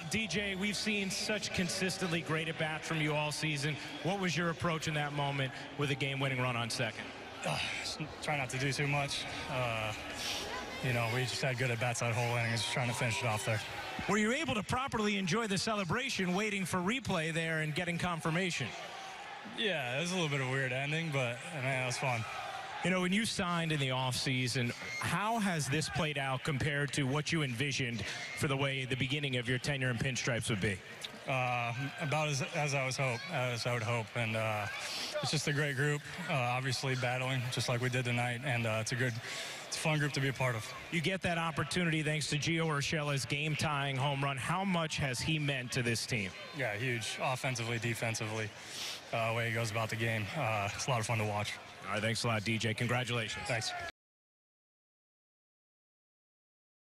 DJ, we've seen such consistently great at-bats from you all season. What was your approach in that moment with a game-winning run on second? Try not to do too much. You know, we just had good at-bats that whole inning, just trying to finish it off there. Were you able to properly enjoy the celebration, waiting for replay there and getting confirmation? Yeah, it was a little bit of a weird ending, but, man, it was fun. You know, when you signed in the offseason, how has this played out compared to what you envisioned for the way the beginning of your tenure in Pinstripes would be? About as I would hope. And it's just a great group, obviously battling just like we did tonight. And it's a fun group to be a part of. You get that opportunity thanks to Gio Urshela's game-tying home run. How much has he meant to this team? Yeah, huge. Offensively, defensively, the way he goes about the game. It's a lot of fun to watch. All right, thanks a lot, DJ. Congratulations. Thanks.